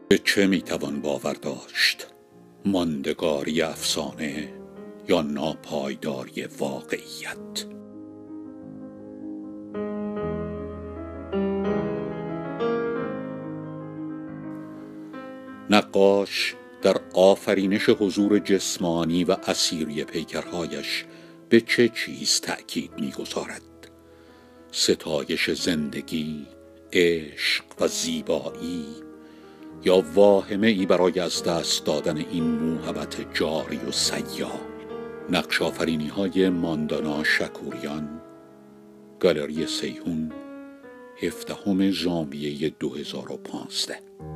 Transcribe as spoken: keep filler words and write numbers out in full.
به چه میتوان باور داشت؟ ماندگاری افسانه یا ناپایداری واقعیت؟ نقاش در آفرینش حضور جسمانی و اسیری پیکرهایش به چه چیز تأکید می‌گذارد؟ ستایش زندگی، عشق و زیبایی، یا واهمه ای برای از دست دادن این موهبت جاری و سیال؟ نقش آفرینی های ماندانا شکوریان، گالری سیحون، هفدهم ژانویه دو هزار و پانزده.